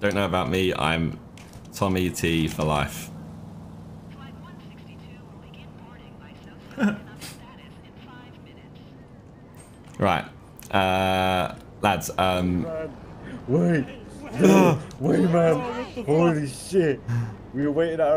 don't know about me, I'm Tommy T for life. Right, lads. Wait, wait, man! Holy shit! We were waiting at